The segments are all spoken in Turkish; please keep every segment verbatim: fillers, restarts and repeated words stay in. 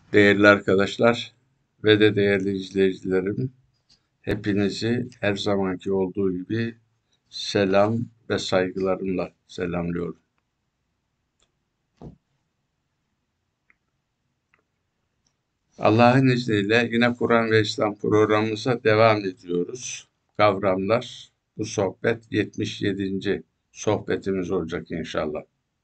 Değerli arkadaşlar ve de değerli izleyicilerim, hepinizi her zamanki olduğu gibi selam ve saygılarımla selamlıyorum. Allah'ın izniyle yine Kur'an ve İslam programımıza devam ediyoruz. Kavramlar, bu sohbet yetmiş yedinci sohbetimiz olacak inşallah.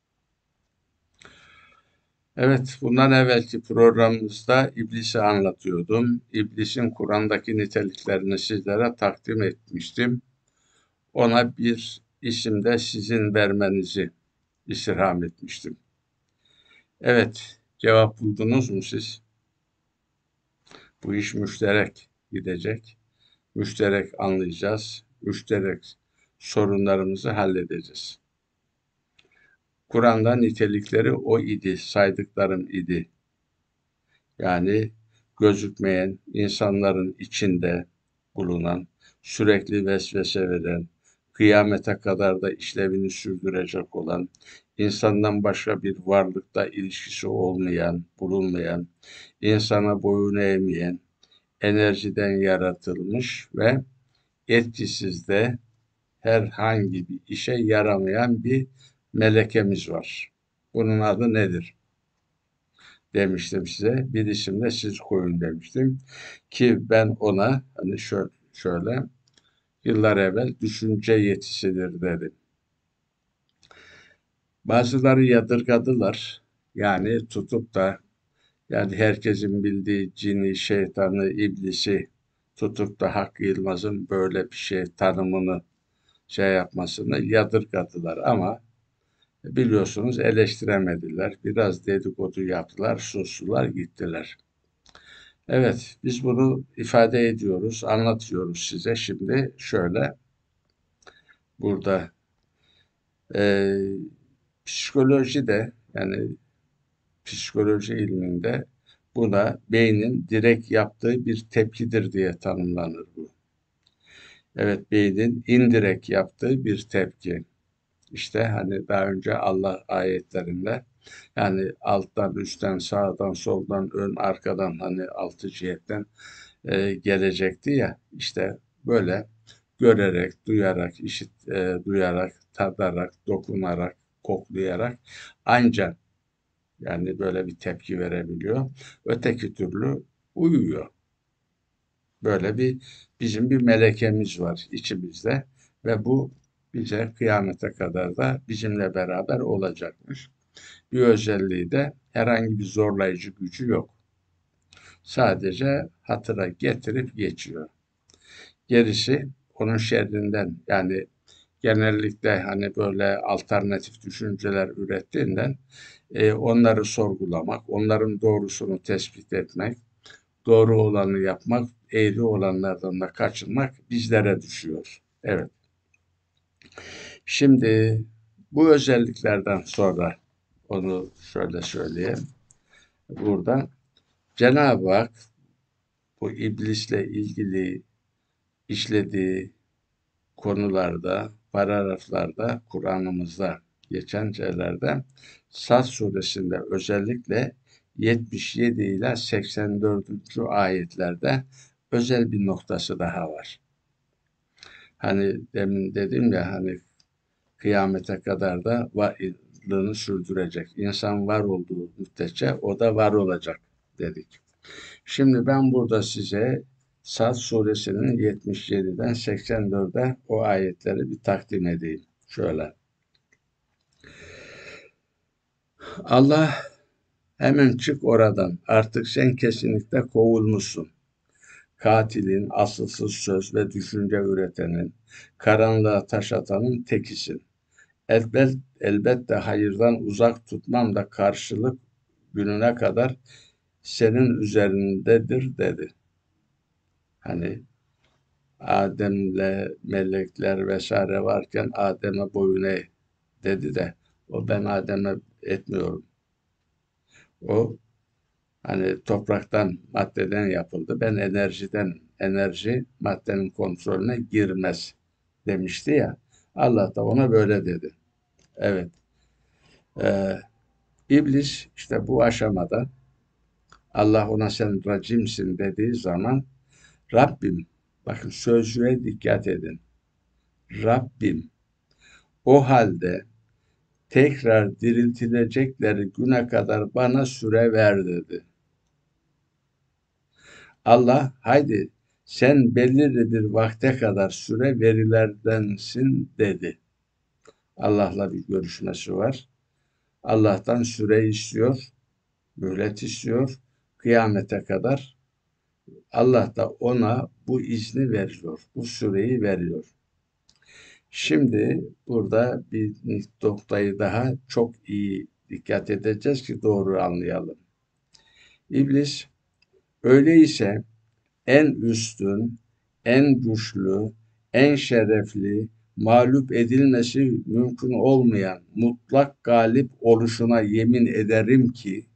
Evet, bundan evvelki programımızda iblisi anlatıyordum. İblisin Kur'an'daki niteliklerini sizlere takdim etmiştim. Ona bir isim de sizin vermenizi istirham etmiştim. Evet, cevap buldunuz mu siz? Bu iş müşterek gidecek. Müşterek anlayacağız. Müşterek sorunlarımızı halledeceğiz. Kur'an'da nitelikleri o idi, saydıklarım idi. Yani gözükmeyen, insanların içinde bulunan, sürekli vesvese veren, kıyamete kadar da işlevini sürdürecek olan, insandan başka bir varlıkla ilişkisi olmayan, bulunmayan, insana boyun eğmeyen, enerjiden yaratılmış ve etkisiz de herhangi bir işe yaramayan bir melekemiz var. Bunun adı nedir demiştim size. Bir isim de siz koyun demiştim. Ki ben ona hani şöyle, şöyle yıllar evvel düşünce yetisidir dedim. Bazıları yadırgadılar. Yani tutup da yani herkesin bildiği cini, şeytanı, iblisi tutup da Hakkı Yılmaz'ın böyle bir şey tanımını şey yapmasını yadırgadılar ama biliyorsunuz eleştiremediler. Biraz dedikodu yaptılar, sustular, gittiler. Evet, biz bunu ifade ediyoruz, anlatıyoruz size. Şimdi şöyle, burada e, psikoloji de yani psikoloji ilminde buna beynin direkt yaptığı bir tepkidir diye tanımlanır bu. Evet, beynin indirekt yaptığı bir tepki. İşte hani daha önce Allah ayetlerinde yani alttan, üstten, sağdan, soldan, ön, arkadan hani altı cihetten e, gelecekti ya işte böyle görerek, duyarak, işit, e, duyarak, tadarak, dokunarak, koklayarak ancak yani böyle bir tepki verebiliyor. Öteki türlü uyuyor. Böyle bir bizim bir melekemiz var içimizde ve bu bize kıyamete kadar da bizimle beraber olacakmış. Bir özelliği de herhangi bir zorlayıcı gücü yok. Sadece hatıra getirip geçiyor. Gerisi onun şerrinden yani genellikle hani böyle alternatif düşünceler ürettiğinden e, onları sorgulamak, onların doğrusunu tespit etmek, doğru olanı yapmak, eğri olanlardan da kaçınmak bizlere düşüyor. Evet. Şimdi bu özelliklerden sonra onu şöyle söyleyeyim. Burada Cenab-ı Hak bu iblisle ilgili işlediği konularda, paragraflarda, Kur'an'ımızda geçen şeylerde Sad suresinde özellikle yetmiş yedi ile seksen dördüncü ayetlerde özel bir noktası daha var. Hani demin dedim ya hani kıyamete kadar da varlığını sürdürecek. İnsan var olduğu müddetçe o da var olacak dedik. Şimdi ben burada size Sad suresinin yetmiş yediden seksen dörde o ayetleri bir takdim edeyim. Şöyle. Allah hemen çık oradan. Artık sen kesinlikle kovulmuşsun. Katilin, asılsız söz ve düşünce üretenin, karanlığa taş atanın tekisin. Elbet, elbette hayırdan uzak tutmam da karşılık gününe kadar senin üzerindedir dedi. Hani Adem'le melekler vesaire varken Adem'e boyun eğ dedi de o ben Adem'e etmiyorum. O hani topraktan, maddeden yapıldı. Ben enerjiden, enerji maddenin kontrolüne girmez demişti ya. Allah da ona böyle dedi. Evet. Ee, İblis işte bu aşamada Allah ona sen racimsin dediği zaman Rabbim, bakın sözcüğe dikkat edin. Rabbim o halde tekrar diriltilecekleri güne kadar bana süre ver dedi. Allah haydi sen belirli bir vakte kadar süre verilerdensin dedi. Allah'la bir görüşmesi var. Allah'tan süre istiyor, mühlet istiyor kıyamete kadar. Allah da ona bu izni veriyor, bu süreyi veriyor. Şimdi burada bir noktayı daha çok iyi dikkat edeceğiz ki doğru anlayalım. İblis öyleyse en üstün, en güçlü, en şerefli, mağlup edilmesi mümkün olmayan mutlak galip oluşuna yemin ederim ki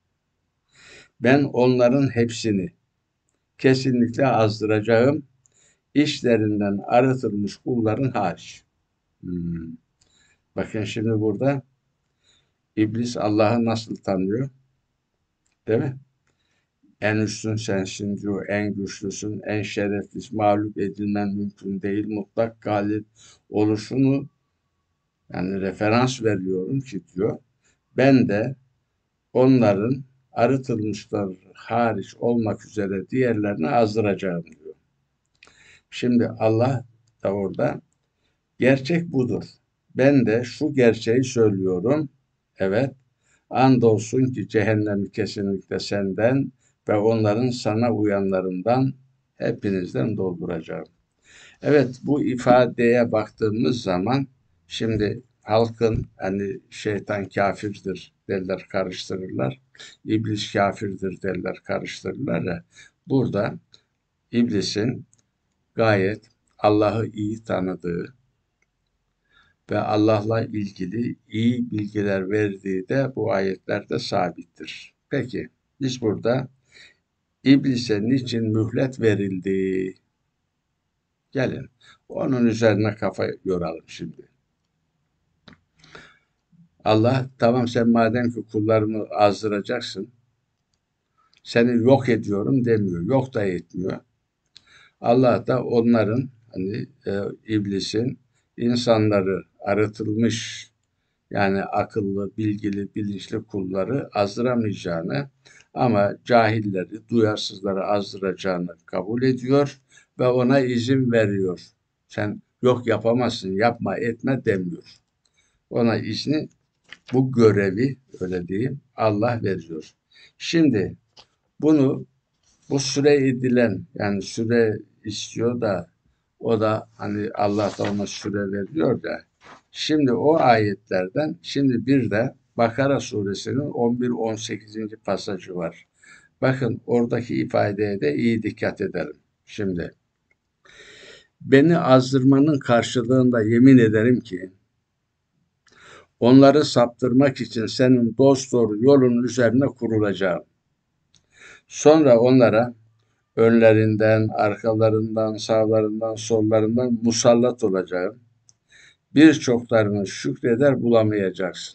ben onların hepsini kesinlikle azdıracağım, işlerinden arıtılmış kulların hariç. Hmm. Bakın şimdi burada İblis Allah'ı nasıl tanıyor? Değil mi? En üstün sensin diyor, en güçlüsün, en şereflisin, mağlup edilmen mümkün değil, mutlak galip oluşunu yani referans veriyorum ki diyor, ben de onların arıtılmışlar hariç olmak üzere diğerlerini azdıracağım diyor. Şimdi Allah da orada gerçek budur. Ben de şu gerçeği söylüyorum. Evet, andolsun ki cehennemi kesinlikle senden ve onların sana uyanlarından hepinizden dolduracağım. Evet, bu ifadeye baktığımız zaman şimdi halkın hani şeytan kafirdir derler karıştırırlar. İblis kafirdir derler karıştırırlar ya. Burada iblisin gayet Allah'ı iyi tanıdığı ve Allah'la ilgili iyi bilgiler verdiği de bu ayetlerde sabittir. Peki biz burada İblise niçin mühlet verildi? Gelin onun üzerine kafa yoralım şimdi. Allah tamam sen madem ki kullarımı azdıracaksın, seni yok ediyorum demiyor. Yok da etmiyor. Allah da onların hani e, iblisin insanları arıtılmış yani akıllı, bilgili, bilinçli kulları azdıramayacağını ama cahilleri, duyarsızları azdıracağını kabul ediyor ve ona izin veriyor. Sen yok yapamazsın, yapma, etme demiyor. Ona izni, bu görevi öyle diyeyim Allah veriyor. Şimdi bunu bu süre edilen yani süre istiyor da o da hani Allah da ona süre veriyor da şimdi o ayetlerden şimdi bir de Bakara suresinin on bir on sekizinci pasajı var. Bakın oradaki ifadeye de iyi dikkat edelim. Şimdi beni azdırmanın karşılığında yemin ederim ki onları saptırmak için senin dosdoğru yolun üzerine kurulacağım. Sonra onlara önlerinden, arkalarından, sağlarından, sollarından musallat olacağım. Birçoklarını şükreder bulamayacaksın.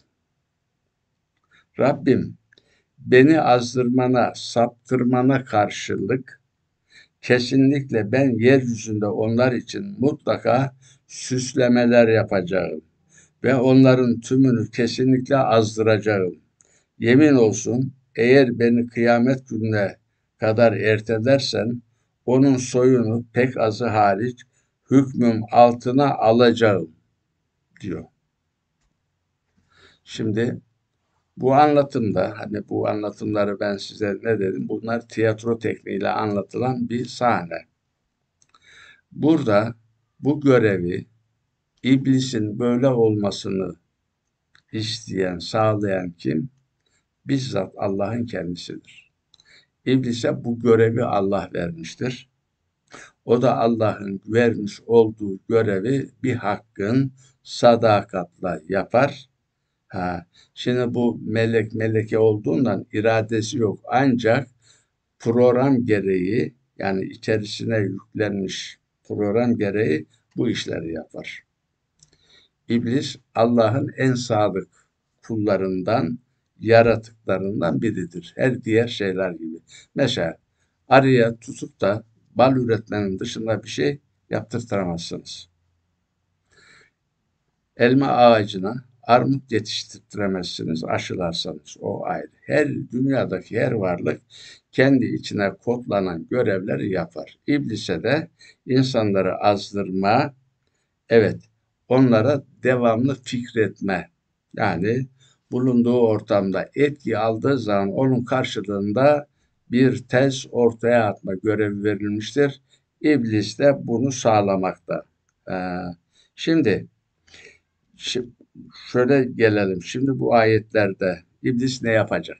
Rabbim beni azdırmana, saptırmana karşılık kesinlikle ben yeryüzünde onlar için mutlaka süslemeler yapacağım ve onların tümünü kesinlikle azdıracağım. Yemin olsun eğer beni kıyamet gününe kadar ertelersen onun soyunu pek azı hariç hükmüm altına alacağım diyor. Şimdi bu anlatımda hani bu anlatımları ben size ne dedim? Bunlar tiyatro tekniğiyle anlatılan bir sahne. Burada bu görevi iblisin böyle olmasını isteyen, sağlayan kim? Bizzat Allah'ın kendisidir. İblise bu görevi Allah vermiştir. O da Allah'ın vermiş olduğu görevi bir hakkın sadakatla yapar. Ha, şimdi bu melek meleke olduğundan iradesi yok. Ancak program gereği yani içerisine yüklenmiş program gereği bu işleri yapar. İblis Allah'ın en sadık kullarından, yaratıklarından biridir. Her diğer şeyler gibi. Mesela arıya tutup da bal üretmenin dışında bir şey yaptırtamazsınız. Elma ağacına armut yetiştiremezsiniz aşılarsanız, o ayrı. Her dünyadaki her varlık kendi içine kodlanan görevleri yapar. İblise de insanları azdırma, evet, onlara devamlı fikretme, yani bulunduğu ortamda etki aldığı zaman onun karşılığında bir tez ortaya atma görevi verilmiştir. İblis de bunu sağlamakta. Ee, şimdi Şi- Şöyle gelelim. Şimdi bu ayetlerde iblis ne yapacak?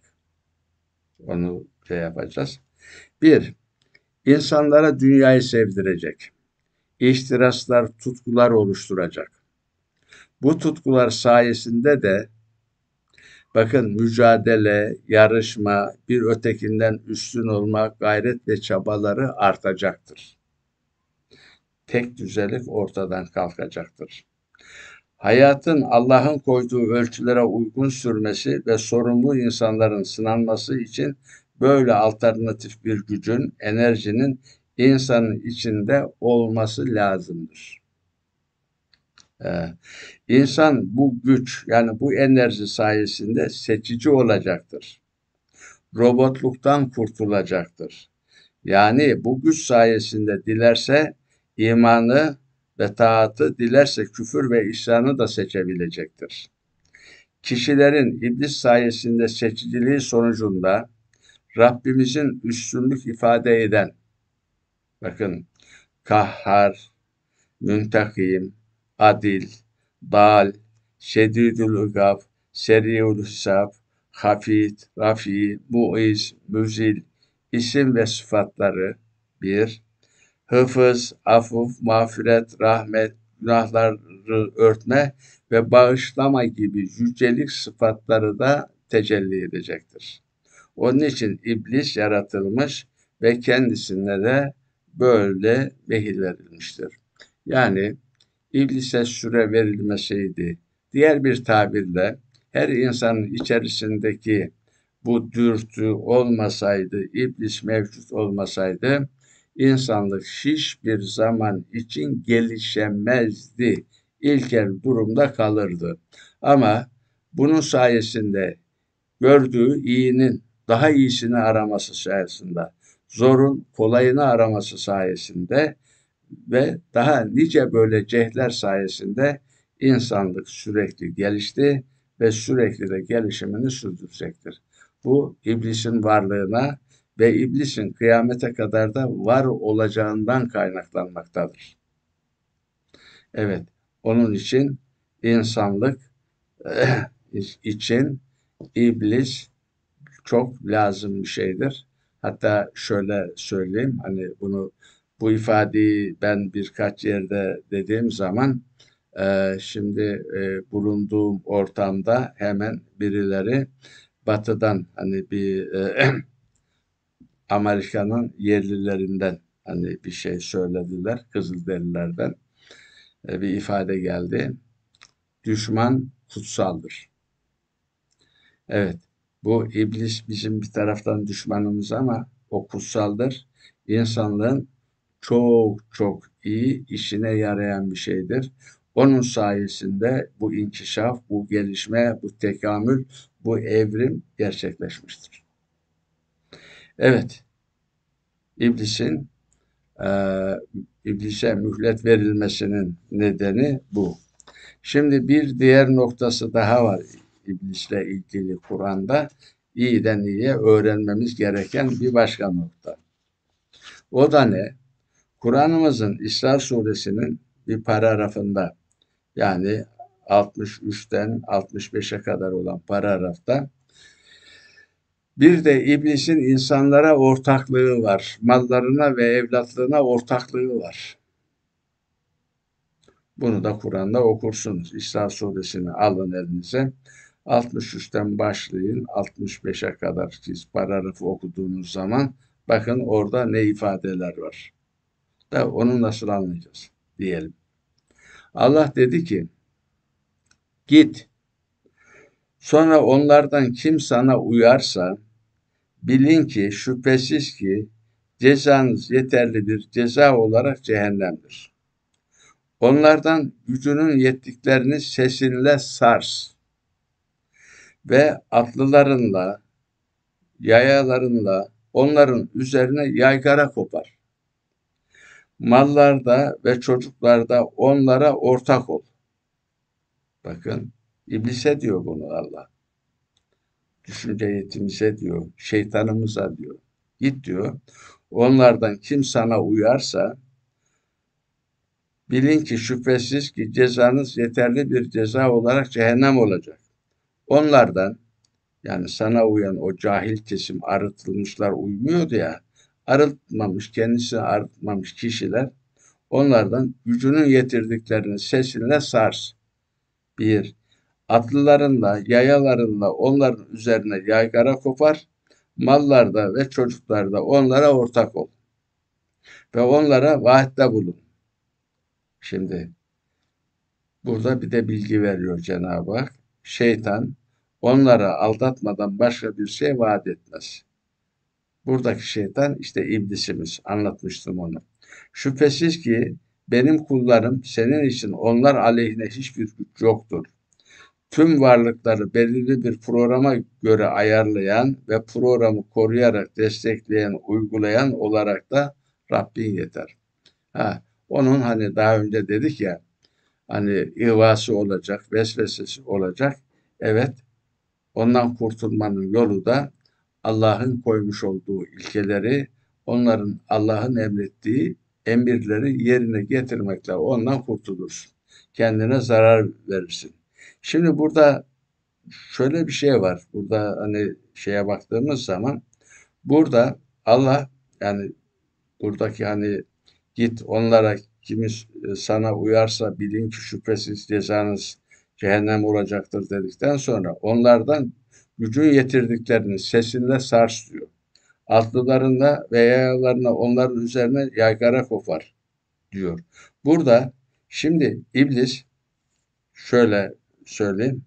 Onu şey yapacağız. Bir, insanlara dünyayı sevdirecek. İhtiraslar, tutkular oluşturacak. Bu tutkular sayesinde de bakın mücadele, yarışma, bir ötekinden üstün olma, gayret ve çabaları artacaktır. Tek düzelik ortadan kalkacaktır. Hayatın Allah'ın koyduğu ölçülere uygun sürmesi ve sorumlu insanların sınanması için böyle alternatif bir gücün, enerjinin insanın içinde olması lazımdır. Ee, insan bu güç, yani bu enerji sayesinde seçici olacaktır. Robotluktan kurtulacaktır. Yani bu güç sayesinde dilerse imanı ve taatı, dilerse küfür ve isyanı da seçebilecektir. Kişilerin iblis sayesinde seçiciliği sonucunda Rabbimizin üstünlük ifade eden, bakın, kahhar, müntakim, adil, dal, şedidül ikab, seriül hisab, hafid, rafi, muiz, müzil, isim ve sıfatları bir, hıfız, afuf, mağfiret, rahmet, günahları örtme ve bağışlama gibi yücelik sıfatları da tecelli edecektir. Onun için iblis yaratılmış ve kendisine de böyle vehir verilmiştir. Yani iblise süre verilmeseydi, diğer bir tabirle her insanın içerisindeki bu dürtü olmasaydı, iblis mevcut olmasaydı, insanlık hiçbir zaman için gelişemezdi. İlkel durumda kalırdı. Ama bunun sayesinde gördüğü iyinin daha iyisini araması sayesinde, zorun kolayını araması sayesinde ve daha nice böyle cehdler sayesinde insanlık sürekli gelişti ve sürekli de gelişimini sürdürecektir. Bu iblisin varlığına ve iblisin kıyamete kadar da var olacağından kaynaklanmaktadır. Evet, onun için insanlık için iblis çok lazım bir şeydir. Hatta şöyle söyleyeyim, hani bunu, bu ifadeyi ben birkaç yerde dediğim zaman e, şimdi e, bulunduğum ortamda hemen birileri batıdan, hani bir e, Amerika'nın yerlilerinden hani bir şey söylediler, Kızılderililerden e, bir ifade geldi. Düşman kutsaldır. Evet, bu iblis bizim bir taraftan düşmanımız ama o kutsaldır. İnsanlığın çok çok iyi işine yarayan bir şeydir. Onun sayesinde bu inkişaf, bu gelişme, bu tekamül, bu evrim gerçekleşmiştir. Evet, iblisin e, iblise mühlet verilmesinin nedeni bu. Şimdi bir diğer noktası daha var iblisle ilgili Kur'an'da. İyiden iyiye öğrenmemiz gereken bir başka nokta. O da ne? Kur'an'ımızın İsra suresinin bir paragrafında, yani altmış üçten altmış beşe kadar olan paragrafta, bir de iblisin insanlara ortaklığı var. Mallarına ve evlatlığına ortaklığı var. Bunu da Kur'an'da okursunuz. İsra suresini alın elinize. altmış üçten başlayın altmış beşe kadar siz paragrafı okuduğunuz zaman bakın orada ne ifadeler var. Da onu nasıl anlayacağız diyelim. Allah dedi ki, git, sonra onlardan kim sana uyarsa Bilin ki şüphesiz ki cezanız yeterli bir ceza olarak cehennemdir. Onlardan gücünün yettiklerini sesinle sars ve atlılarınla, yayalarınla onların üzerine yaygara kopar. Mallarda ve çocuklarda onlara ortak ol. Bakın, iblise diyor bunu Allah. Düşünce yetimize diyor, şeytanımıza diyor. Git diyor. Onlardan kim sana uyarsa bilin ki şüphesiz ki cezanız yeterli bir ceza olarak cehennem olacak. Onlardan, yani sana uyan o cahil kesim, arıtılmışlar uymuyordu ya, arıtmamış, kendisini arıtmamış kişiler, onlardan gücünün yetirdiklerini sesinle sars. Bir, atlılarınla, yayalarınla onların üzerine yaygara kopar, mallarda ve çocuklarda onlara ortak ol ve onlara vaatte bulun. Şimdi burada bir de bilgi veriyor Cenab-ı Hak. Şeytan onlara aldatmadan başka bir şey vaat etmez. Buradaki şeytan işte iblisimiz. Anlatmıştım onu. Şüphesiz ki benim kullarım senin için onlar aleyhine hiçbir güç yoktur. Tüm varlıkları belirli bir programa göre ayarlayan ve programı koruyarak destekleyen, uygulayan olarak da Rabbin yeter. Ha, onun hani daha önce dedik ya, hani ihvası olacak, vesvesesi olacak. Evet, ondan kurtulmanın yolu da Allah'ın koymuş olduğu ilkeleri, onların Allah'ın emrettiği emirleri yerine getirmekle ondan kurtulursun. Kendine zarar verirsin. Şimdi burada şöyle bir şey var. Burada hani şeye baktığımız zaman burada Allah, yani buradaki hani git onlara kimi sana uyarsa bilin ki şüphesiz cezanız cehennem olacaktır dedikten sonra onlardan gücün yetirdiklerini sesinle sars diyor. Atlılarına ve yayalarına onların üzerine yaygara kopar diyor. Burada şimdi iblis, şöyle söyleyeyim,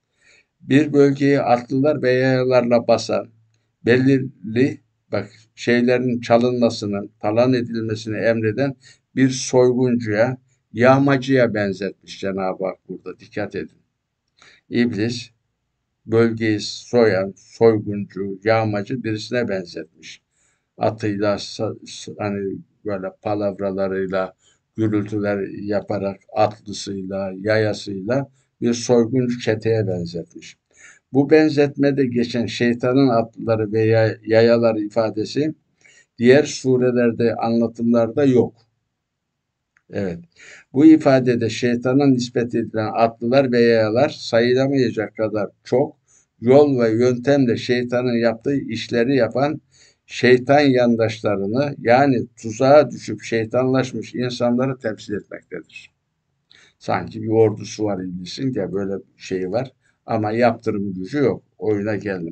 bir bölgeyi atlılar ve yayalarla basan, belirli bak şeylerin çalınmasını, talan edilmesini emreden bir soyguncuya, yağmacıya benzetmiş Cenab-ı Hak burada. Dikkat edin. İblis bölgeyi soyan, soyguncu, yağmacı birisine benzetmiş. Atıyla, hani böyle palavralarıyla, gürültüler yaparak, atlısıyla, yayasıyla bir soyguncu çeteye benzetmiş. Bu benzetmede geçen şeytanın atlıları veya yayalar ifadesi diğer surelerde, anlatımlarda yok. Evet. Bu ifadede şeytana nispet edilen atlılar ve yayalar sayılamayacak kadar çok yol ve yöntemle şeytanın yaptığı işleri yapan şeytan yandaşlarını, yani tuzağa düşüp şeytanlaşmış insanları temsil etmektedir. Sanki bir ordusu var iblisin ya, böyle bir şey var ama yaptırım gücü yok. Oyuna geldim.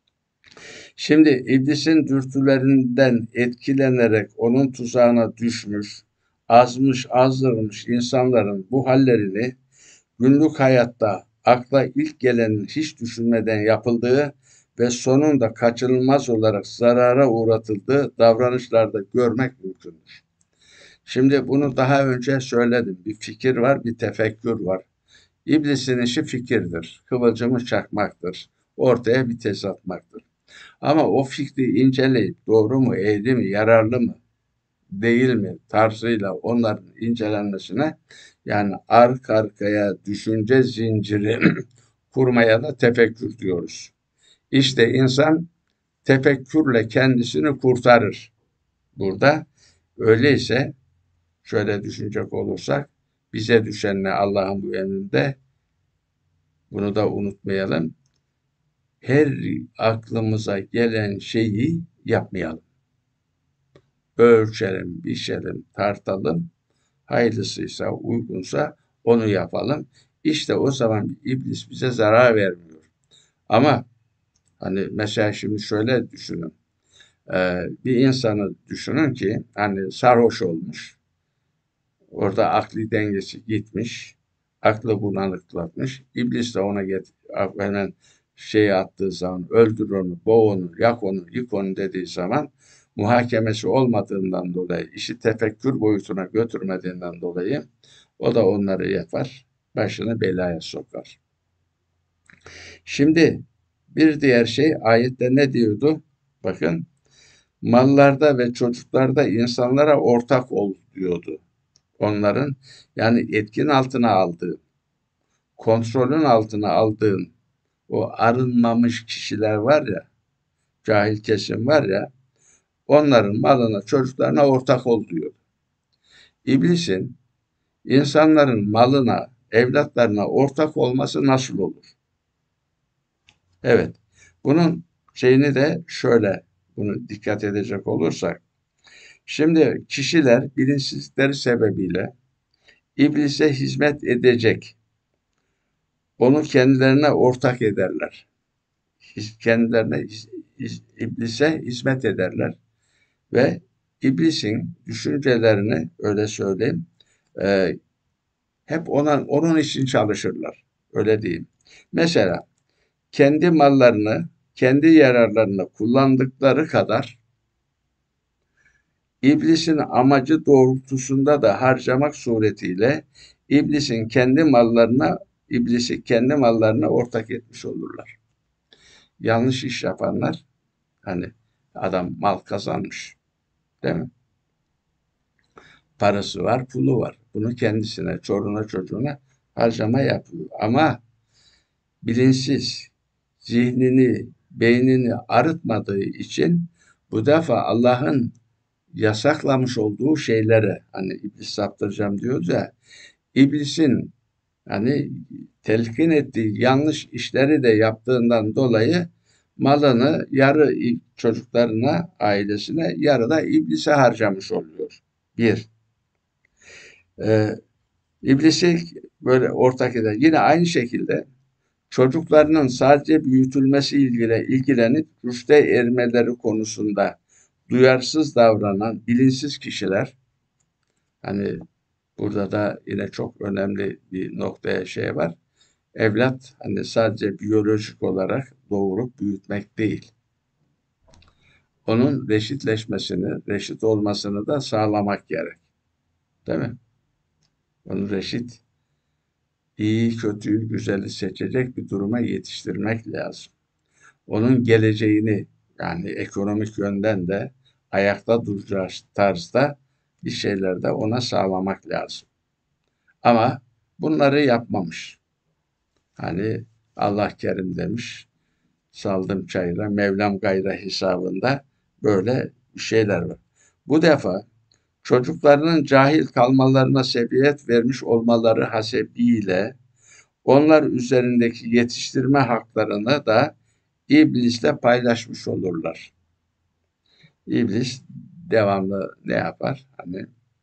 Şimdi iblisin dürtülerinden etkilenerek onun tuzağına düşmüş, azmış, azdırılmış insanların bu hallerini günlük hayatta akla ilk gelenin hiç düşünmeden yapıldığı ve sonunda kaçınılmaz olarak zarara uğratıldığı davranışlarda görmek mümkündür. Şimdi bunu daha önce söyledim. Bir fikir var, bir tefekkür var. İblisin işi fikirdir, kıvılcımı çakmaktır, ortaya bir tez atmaktır. Ama o fikri inceleyip doğru mu, eğri mi, yararlı mı, değil mi tarzıyla onların incelenmesine, yani arka arkaya düşünce zinciri kurmaya da tefekkür diyoruz. İşte insan tefekkürle kendisini kurtarır. Burada öyleyse şöyle düşünecek olursak bize düşen ne Allah'ın bu emrinde, bunu da unutmayalım. Her aklımıza gelen şeyi yapmayalım. Ölçelim, biçelim, tartalım. Hayırlısıysa, uygunsa onu yapalım. İşte o zaman iblis bize zarar vermiyor. Ama hani mesela şimdi şöyle düşünün. Ee, bir insanı düşünün ki hani sarhoş olmuş. Orada akli dengesi gitmiş. Aklı bulanıklatmış. İblis de ona get hemen şeyi attığı zaman, öldür onu, boğ onu, yak onu, yık onu dediği zaman, muhakemesi olmadığından dolayı, işi tefekkür boyutuna götürmediğinden dolayı o da onları yapar, başını belaya sokar. Şimdi bir diğer şey ayette ne diyordu? Bakın, mallarda ve çocuklarda insanlara ortak ol diyordu. Onların, yani etkin altına aldığı, kontrolün altına aldığın o arınmamış kişiler var ya, cahil kesim var ya, onların malına, çocuklarına ortak ol diyor. İblisin insanların malına, evlatlarına ortak olması nasıl olur? Evet, bunun şeyini de şöyle, bunu dikkat edecek olursak, şimdi kişiler bilinçsizlikleri sebebiyle iblise hizmet edecek, onu kendilerine ortak ederler. Kendilerine, iblise hizmet ederler. Ve iblisin düşüncelerini, öyle söyleyeyim, e, hep ona, onun için çalışırlar. Öyle diyeyim. Mesela kendi mallarını, kendi yararlarını kullandıkları kadar iblisin amacı doğrultusunda da harcamak suretiyle iblisin kendi mallarına, iblisi kendi mallarına ortak etmiş olurlar. Yanlış iş yapanlar, hani adam mal kazanmış, değil mi? Parası var, pulu var. Bunu kendisine, çoruna, çocuğuna harcama yapıyor. Ama bilinçsiz, zihnini, beynini arıtmadığı için bu defa Allah'ın yasaklamış olduğu şeylere, hani iblis saptıracağım diyoruz ya, iblisin hani telkin ettiği yanlış işleri de yaptığından dolayı malını yarı çocuklarına, ailesine, yarı da iblise harcamış oluyor. Bir. Ee, iblisi böyle ortak eder. Yine aynı şekilde çocuklarının sadece büyütülmesi ilgili ilgilenip rüşte ermeleri konusunda duyarsız davranan bilinçsiz kişiler, hani burada da yine çok önemli bir noktaya şey var. Evlat hani sadece biyolojik olarak doğurup büyütmek değil. Onun reşitleşmesini, reşit olmasını da sağlamak gerek. Değil mi? Onu reşit, iyi, kötüyü, güzeli seçecek bir duruma yetiştirmek lazım. Onun geleceğini, yani ekonomik yönden de ayakta duracağı tarzda bir şeyler de ona sağlamak lazım. Ama bunları yapmamış. Hani Allah kerim demiş, saldım çayıra, Mevlam gayra hesabında böyle şeyler var. Bu defa çocuklarının cahil kalmalarına sebebiyet vermiş olmaları hasebiyle onlar üzerindeki yetiştirme haklarını da iblisle paylaşmış olurlar. İblis devamlı ne yapar? Hani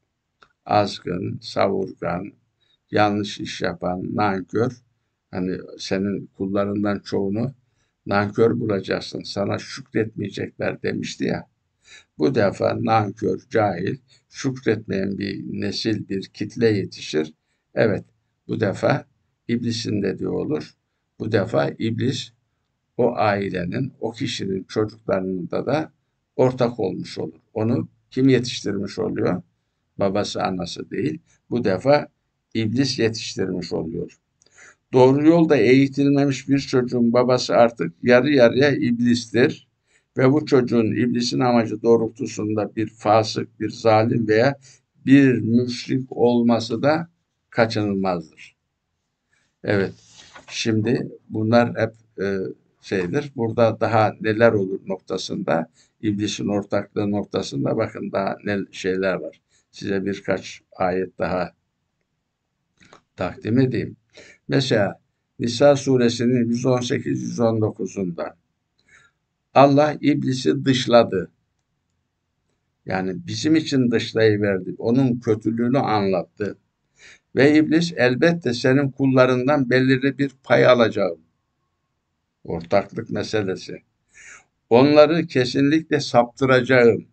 azgın, savurgan, yanlış iş yapan, nankör, hani senin kullarından çoğunu nankör bulacaksın, sana şükretmeyecekler demişti ya. Bu defa nankör, cahil, şükretmeyen bir nesil, bir kitle yetişir. Evet, bu defa iblisin dediği olur. Bu defa iblis o ailenin, o kişinin çocuklarında da ortak olmuş olur. Onu kim yetiştirmiş oluyor? Babası, anası değil. Bu defa iblis yetiştirmiş oluyor. Doğru yolda eğitilmemiş bir çocuğun babası artık yarı yarıya iblistir. Ve bu çocuğun iblisin amacı doğrultusunda bir fasık, bir zalim veya bir müşrik olması da kaçınılmazdır. Evet, şimdi bunlar hep e, şeydir. Burada daha neler olur noktasında, iblisin ortaklığı noktasında bakın daha ne şeyler var. Size birkaç ayet daha takdim edeyim. Mesela Nisa suresinin yüz on sekiz yüz on dokuzunda Allah iblisi dışladı. Yani bizim için dışlayıverdi. Onun kötülüğünü anlattı. Ve iblis elbette senin kullarından belirli bir pay alacağım. Ortaklık meselesi. Onları kesinlikle saptıracağım.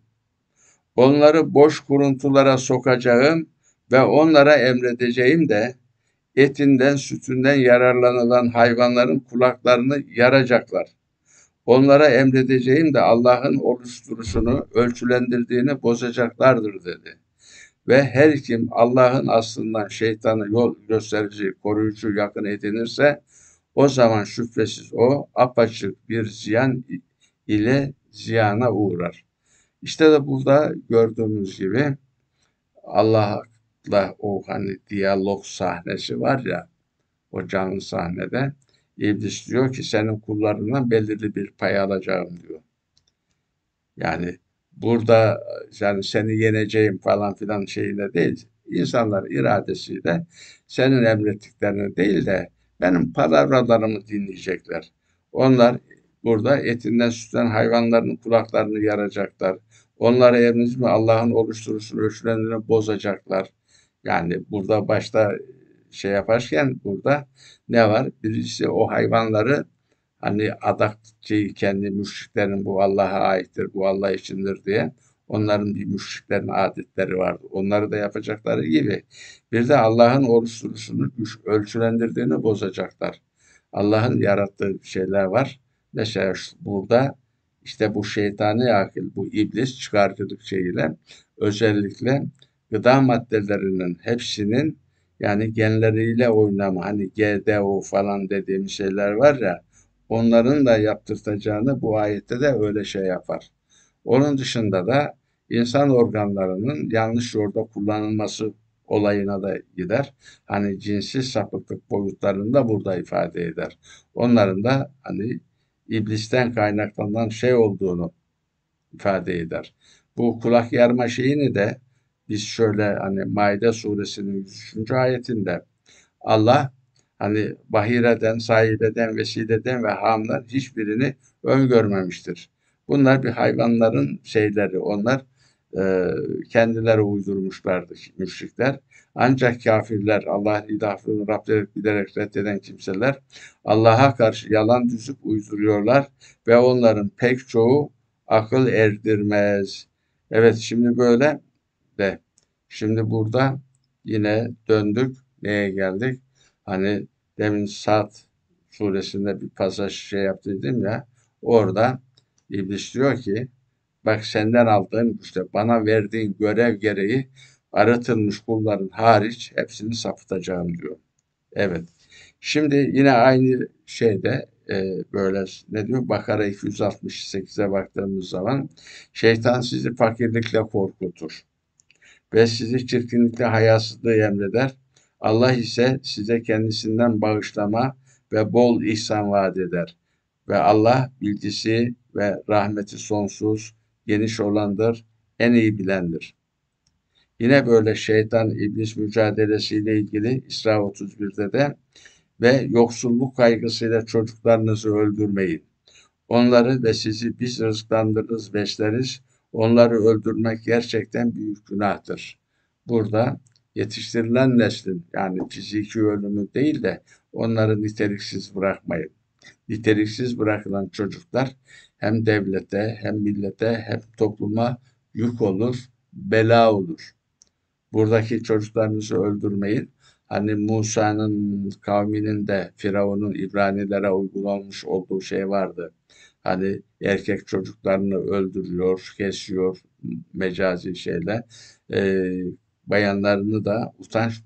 Onları boş kuruntulara sokacağım ve onlara emredeceğim de etinden, sütünden yararlanılan hayvanların kulaklarını yaracaklar. Onlara emredeceğim de Allah'ın oluşturuşunu, ölçülendirdiğini bozacaklardır dedi. Ve her kim Allah'ın aslından şeytanı yol gösterici, koruyucu yakın edinirse o zaman şüphesiz o apaçık bir ziyan ile ziyana uğrar. İşte de burada gördüğümüz gibi Allah'la o hani diyalog sahnesi var ya, o canlı sahnede İblis diyor ki senin kullarından belirli bir pay alacağım diyor. Yani burada yani seni yeneceğim falan filan şeyine değil. İnsanlar iradesiyle senin emrettiklerini değil de benim palavralarımı dinleyecekler. Onlar burada etinden sütten hayvanların kulaklarını yaracaklar. Onlara emriniz mi Allah'ın oluşturuşunu, ölçülerini bozacaklar. Yani burada başta şey yaparken burada ne var? Birisi o hayvanları hani adak şeyi kendi müşriklerin bu Allah'a aittir, bu Allah içindir diye onların bir müşriklerin adetleri vardı. Onları da yapacakları gibi bir de Allah'ın oluşturuşunu, ölçülendirdiğini bozacaklar. Allah'ın yarattığı şeyler var. Mesela şu, burada işte bu şeytani akıl, bu iblis çıkarcılık şeyiyle özellikle gıda maddelerinin hepsinin yani genleriyle oynama, hani G D O falan dediğim şeyler var ya, onların da yaptırtacağını bu ayette de öyle şey yapar. Onun dışında da insan organlarının yanlış yolda kullanılması olayına da gider. Hani cinsi sapıklık boyutlarında burada ifade eder. Onların da hani iblisten kaynaklanan şey olduğunu ifade eder. Bu kulak yarma şeyini de biz şöyle hani Maide suresinin yüz üçüncü ayetinde Allah hani bahireden, sahibeden, vesileden ve hamdan hiçbirini öngörmemiştir. Bunlar bir hayvanların şeyleri, onlar e, kendileri uydurmuşlardı müşrikler. Ancak kafirler, Allah'ın ilahını Rablerek bilerek reddeden kimseler Allah'a karşı yalan düzüp uyduruyorlar ve onların pek çoğu akıl erdirmez. Evet şimdi böyle de şimdi burada yine döndük. Neye geldik? Hani demin Saat suresinde bir pasaj şey yaptıydım ya. Orada İblis diyor ki bak senden aldığım güçle bana verdiğin görev gereği aratılmış kulların hariç hepsini sapıtacağım diyor. Evet. Şimdi yine aynı şeyde e, böyle ne diyor? Bakara iki yüz altmış sekize baktığımız zaman şeytan sizi fakirlikle korkutur ve sizi çirkinlikle hayasızlığı emreder. Allah ise size kendisinden bağışlama ve bol ihsan vaat eder. Ve Allah bilgisi ve rahmeti sonsuz, geniş olandır, en iyi bilendir. Yine böyle şeytan iblis mücadelesiyle ilgili İsra otuz birde de ve yoksulluk kaygısıyla çocuklarınızı öldürmeyin. Onları ve sizi biz rızıklandırırız, besleriz. Onları öldürmek gerçekten büyük günahtır. Burada yetiştirilen neslin yani fiziki ölümü değil de onları niteliksiz bırakmayın. Niteliksiz bırakılan çocuklar hem devlete hem millete hem topluma yük olur, bela olur. Buradaki çocuklarınızı öldürmeyin. Hani Musa'nın kavminin de Firavun'un İbranilere uygulanmış olduğu şey vardı. Hani erkek çocuklarını öldürüyor, kesiyor mecazi şeyle. Ee, bayanlarını da utançlık,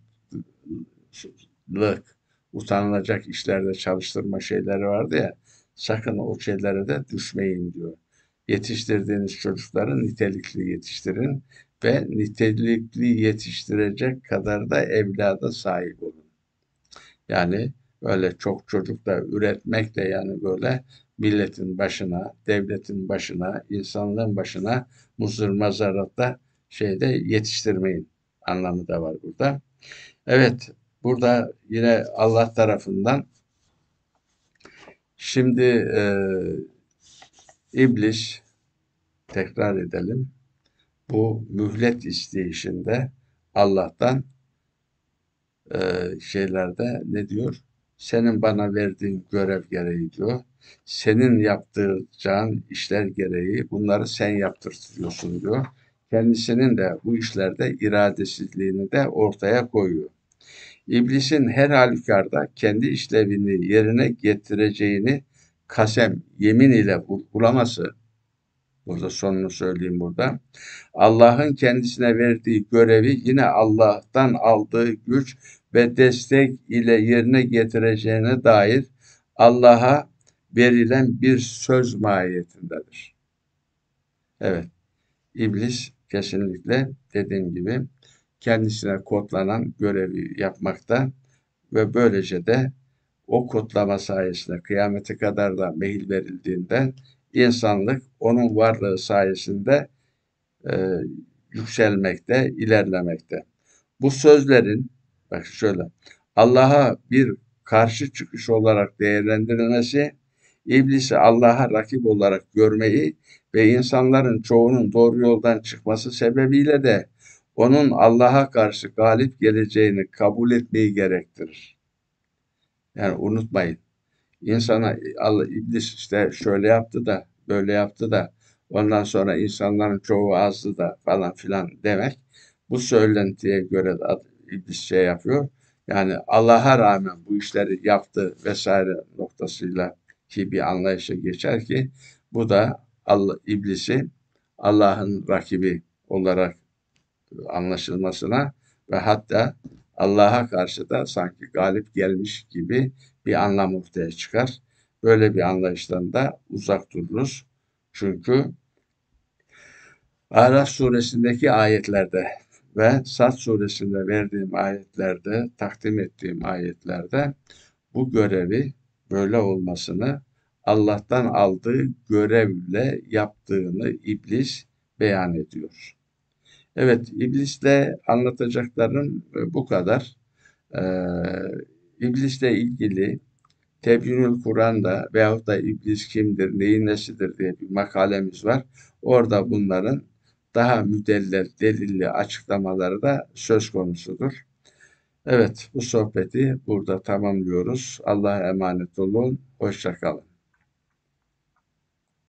utanılacak işlerde çalıştırma şeyleri vardı ya. Sakın o şeylere de düşmeyin diyor. Yetiştirdiğiniz çocukları nitelikli yetiştirin ve nitelikli yetiştirecek kadar da evlada sahip olun. Yani öyle çok çocuk da üretmekle yani böyle milletin başına, devletin başına, insanlığın başına muzır mazaratta şeyde yetiştirmeyin anlamı da var burada. Evet, burada yine Allah tarafından şimdi e, iblis tekrar edelim. Bu mühlet isteyişinde Allah'tan e, şeylerde ne diyor? Senin bana verdiğin görev gereği diyor. Senin yaptıracağın işler gereği bunları sen yaptırtıyorsun diyor. Kendisinin de bu işlerde iradesizliğini de ortaya koyuyor. İblisin her halükarda kendi işlevini yerine getireceğini kasem, yemin ile vurgulaması, burada sonunu söyleyeyim burada, Allah'ın kendisine verdiği görevi yine Allah'tan aldığı güç ve destek ile yerine getireceğine dair Allah'a verilen bir söz mahiyetindedir. Evet, İblis kesinlikle dediğim gibi kendisine kodlanan görevi yapmakta ve böylece de o kodlama sayesinde kıyamete kadar da mehil verildiğinden insanlık onun varlığı sayesinde e, yükselmekte, ilerlemekte. Bu sözlerin, bak şöyle, Allah'a bir karşı çıkış olarak değerlendirilmesi, iblisi Allah'a rakip olarak görmeyi ve insanların çoğunun doğru yoldan çıkması sebebiyle de onun Allah'a karşı galip geleceğini kabul etmeyi gerektirir. Yani unutmayın. İnsana Allah, iblis işte şöyle yaptı da böyle yaptı da ondan sonra insanların çoğu azdı da falan filan demek, bu söylentiye göre de iblis şey yapıyor. Yani Allah'a rağmen bu işleri yaptı vesaire noktasıyla ki bir anlayışa geçer ki bu da Allah, iblisi Allah'ın rakibi olarak anlaşılmasına ve hatta Allah'a karşı da sanki galip gelmiş gibi bir anlam ortaya çıkar. Böyle bir anlayıştan da uzak dururuz. Çünkü Araf suresindeki ayetlerde ve Sad suresinde verdiğim ayetlerde, takdim ettiğim ayetlerde bu görevi böyle olmasını Allah'tan aldığı görevle yaptığını iblis beyan ediyor. Evet, iblisle anlatacaklarım e, bu kadar. Ee, iblisle ilgili Tebyinül Kur'an'da veyahut da iblis kimdir, neyin nesidir diye bir makalemiz var. Orada bunların daha müdellel, delilli açıklamaları da söz konusudur. Evet, bu sohbeti burada tamamlıyoruz. Allah'a emanet olun. Hoşça kalın.